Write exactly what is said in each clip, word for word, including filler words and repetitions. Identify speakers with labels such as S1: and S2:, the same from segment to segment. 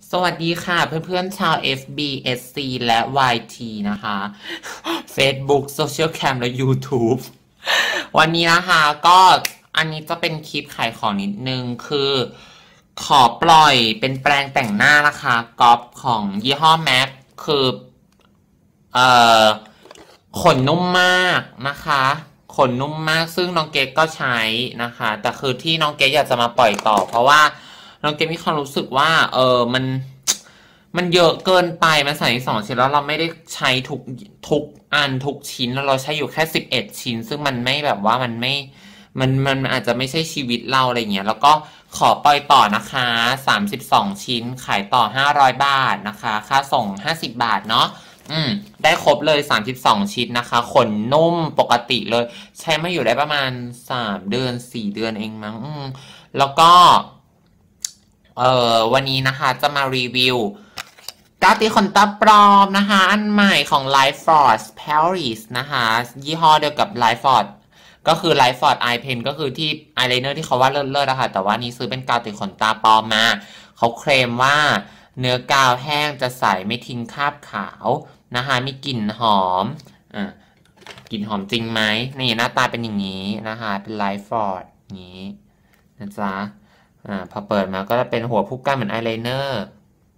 S1: สวัสดีค่ะเพื่อนๆชาว เอฟ บี เอส ซี และ วาย ที นะคะ Facebook Social Cam และ YouTube วันนี้นะคะก็อันนี้จะเป็นคลิปขายของนิดนึงคือขอปล่อยเป็นแปรงแต่งหน้านะคะก๊อปของยี่ห้อ แม็ก คือเอ่อขนนุ่มมากนะคะขนนุ่มมากซึ่งน้องเกดก็ใช้นะคะแต่คือที่น้องเกดอยากจะมาปล่อยต่อเพราะว่าน้องเกดมีความรู้สึกว่าเออมันมันเยอะเกินไปมันใส่สองชิ้นแล้วเราไม่ได้ใช้ทุกทุกอันทุกชิ้นแล้วเราใช้อยู่แค่สิบเอ็ดชิ้นซึ่งมันไม่แบบว่ามันไม่มันมันอาจจะไม่ใช่ชีวิตเราอะไรเงี้ยแล้วก็ขอปล่อยต่อนะคะสามสิบสองชิ้นขายต่อห้าร้อยบาทนะคะค่าส่งห้าสิบบาทเนาะอืมได้ครบเลยสามสิบสองชิ้นนะคะขนนุ่มปกติเลยใช้มาอยู่ได้ประมาณสามเดือนสี่เดือนเองมั้งอืมแล้วก็เอ่อวันนี้นะคะจะมารีวิวกาวตีขนตาปลอมนะคะอันใหม่ของ Life Force Paris นะคะยี่ห้อเดียวกับ Life Force ก็คือ Life Force Eye Pen ก็คือที่อายไลเนอร์ที่เขาว่าเลิศๆนะคะแต่ว่านี้ซื้อเป็นกาวตีขนตาปลอมมาเขาเคลมว่าเนื้อกาวแห้งจะใสไม่ทิ้งคราบขาวนะคะมีกลิ่นหอมอ่ากลิ่นหอมจริงไหมนี่หน้าตาเป็นอย่างนี้นะคะเป็น Life Force อย่างนี้นะจ๊ะอ่าพอเปิดมาก็จะเป็นหัวผู้กันเหมือนอายไลเนอร์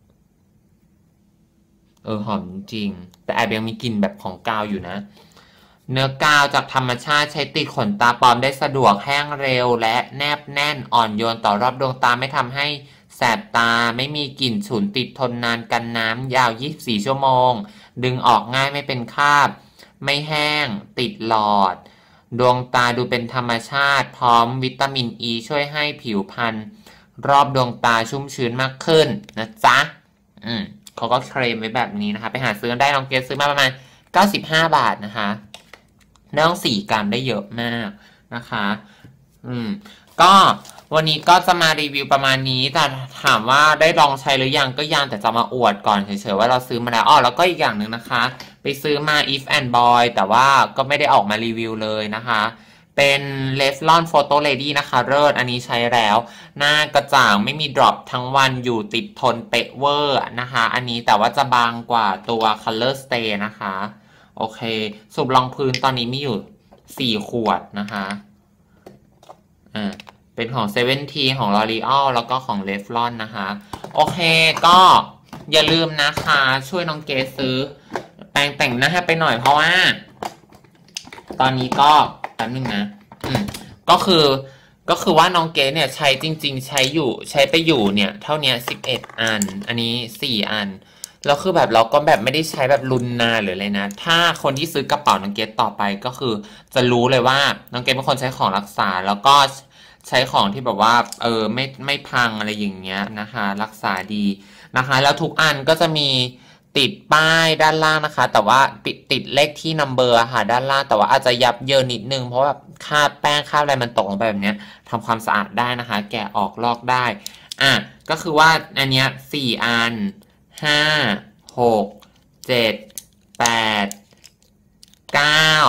S1: เออหอมจริงแต่แอบยังมีกลิ่นแบบของกาวอยู่นะเนื้อกาวจากธรรมชาติใช้ติดขนตาปลอมได้สะดวกแห้งเร็วและแนบแน่นอ่อนโยนต่อรอบดวงตาไม่ทำให้แสบตาไม่มีกลิ่นฉุนติดทนนานกันน้ำยาวยี่สิบสี่ชั่วโมงดึงออกง่ายไม่เป็นคราบไม่แห้งติดหลอดดวงตาดูเป็นธรรมชาติพร้อมวิตามินอ e ีช่วยให้ผิวพรรณรอบดวงตาชุ่มชื้นมากขึ้นนะจ๊ะอืมเขาก็เคลมไว้แบบนี้นะคะไปหาซื้อได้น้องเกรซซื้อมาประมาณเก้าสิบห้าบาทนะคะเนื่องสี่กรัมได้เยอะมากนะคะอืมก็วันนี้ก็จะมารีวิวประมาณนี้แต่ถามว่าได้ลองใช้หรือยังก็ยังแต่จะมาอวดก่อนเฉยๆว่าเราซื้อมาแล้วอ้อแล้วก็อีกอย่างหนึ่งนะคะไปซื้อมา If and Boy แต่ว่าก็ไม่ได้ออกมารีวิวเลยนะคะเป็น Revlon Photo Lady นะคะเลิศอันนี้ใช้แล้วหน้ากระจ่างไม่มีดรอปทั้งวันอยู่ติดทนเป๊ะเวอร์นะคะอันนี้แต่ว่าจะบางกว่าตัว Color Stay นะคะโอเคสูบรองพื้นตอนนี้มีอยู่สี่ขวดนะคะอ่าเป็นของ เซเว่นที ของ L'Oreal แล้วก็ของ Revlon นะคะโอเคก็อย่าลืมนะคะช่วยน้องเกดซื้อแปรงแต่งหน้าให้ไปหน่อยเพราะว่าตอนนี้ก็แป๊บนึงนะอืมก็คือก็คือว่าน้องเกดเนี่ยใช้จริงๆใช้อยู่ใช้ไปอยู่เนี่ยเท่านี้สิบเอ็ดอันอันนี้สี่อันแล้วคือแบบเราก็แบบไม่ได้ใช้แบบรุนนานหรืออะไรนะถ้าคนที่ซื้อกระเป๋าน้องเกดต่อไปก็คือจะรู้เลยว่าน้องเกดเป็นคนใช้ของรักษาแล้วก็ใช้ของที่แบบว่าเออไม่ไม่พังอะไรอย่างเงี้ยนะคะรักษาดีนะคะแล้วทุกอันก็จะมีติดป้ายด้านล่างนะคะแต่ว่าติดติดเลขที่นัมเบอร์ค่ะด้านล่างแต่ว่าอาจจะยับเยินนิดนึงเพราะแบบคราบแป้งคราบอะไรมันตกลงไปแบบเนี้ยทำความสะอาดได้นะคะแกะออกลอกได้อ่ะก็คือว่าอันเนี้ยสี่อันห้าหกเจ็ดแปดเก้า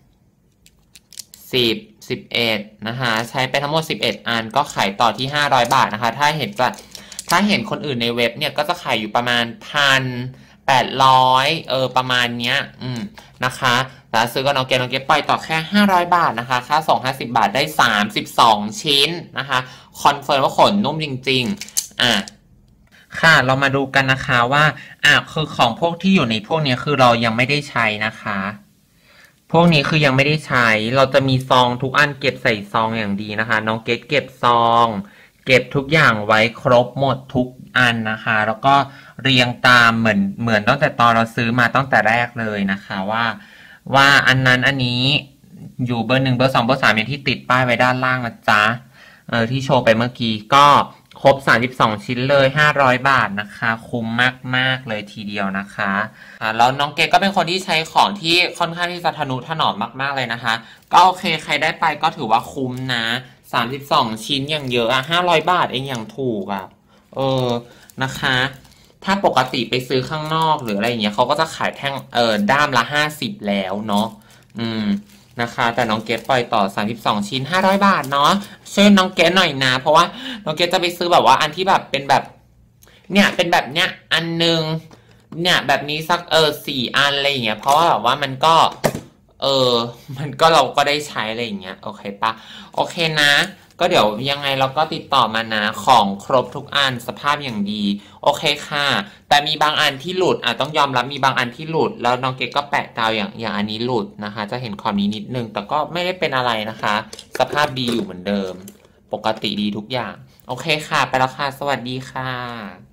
S1: สิบสิบเอ็ดนะคะใช้ไปทั้งหมดสิบเอ็ดอันก็ขายต่อที่ห้าร้อยบาทนะคะถ้าเห็นจะถ้าเห็นคนอื่นในเว็บเนี่ยก็จะขายอยู่ประมาณพันแปดร้อยเออประมาณเนี้ยอืมนะคะแต่ซื้อก็น้องเกดน้องเกดปล่อยต่อแค่ห้าร้อยบาทนะคะค่าส่งห้าสิบบาทได้สามสิบสองชิ้นนะคะคอนเฟิร์มว่าขนนุ่มจริงๆอ่ะค่ะเรามาดูกันนะคะว่าอ่ะคือของพวกที่อยู่ในพวกนี้คือเรายังไม่ได้ใช้นะคะพวกนี้คือยังไม่ได้ใช้เราจะมีซองทุกอันเก็บใส่ซองอย่างดีนะคะน้องเกดเก็บซองเก็บทุกอย่างไว้ครบหมดทุกอันนะคะแล้วก็เรียงตามเหมือนเหมือนตั้งแต่ตอนเราซื้อมาตั้งแต่แรกเลยนะคะว่าว่าอันนั้นอันนี้อยู่เบอร์หนึ่งเบอร์สองเบอร์สามอย่างที่ติดป้ายไว้ด้านล่างนะจ๊ะเออที่โชว์ไปเมื่อกี้ก็ครบสามสิบสองชิ้นเลยห้าร้อยบาทนะคะคุ้มมากๆเลยทีเดียวนะคะอ่าแล้วน้องเกดก็เป็นคนที่ใช้ของที่ค่อนข้างที่จะทะนุถนอมมากๆเลยนะคะก็โอเคใครได้ไปก็ถือว่าคุ้มนะสามสิบสองชิ้นอย่างเยอะอ่ะห้าร้อยบาทเองอย่างถูกอ่ะเออนะคะถ้าปกติไปซื้อข้างนอกหรืออะไรอย่างเงี้ยเขาก็จะขายแท่งเออด้ามละห้าสิบแล้วเนาะอืมนะคะแต่น้องเกดปล่อยต่อสามสิบสองชิ้นห้าร้อยบาทเนาะช่วยน้องเกดหน่อยนะเพราะว่าน้องเกดจะไปซื้อแบบว่าอันที่แบบเป็นแบบเนี่ยเป็นแบบเนี้ยอันนึงเนี่ยแบบนี้สักเออสี่อันอะไรอย่างเงี้ยเพราะว่าแบบว่ามันก็เออมันก็เราก็ได้ใช้อะไรอย่างเงี้ยโอเคปะโอเคนะก็เดี๋ยวยังไงเราก็ติดต่อมานะของครบทุกอันสภาพอย่างดีโอเคค่ะแต่มีบางอันที่หลุดอ่ะต้องยอมรับมีบางอันที่หลุดแล้วน้องเกดก็แปะกาวอย่างอย่างอันนี้หลุดนะคะจะเห็นขอบนี้นิดนึงแต่ก็ไม่ได้เป็นอะไรนะคะสภาพดีอยู่เหมือนเดิมปกติดีทุกอย่างโอเคค่ะไปแล้วค่ะสวัสดีค่ะ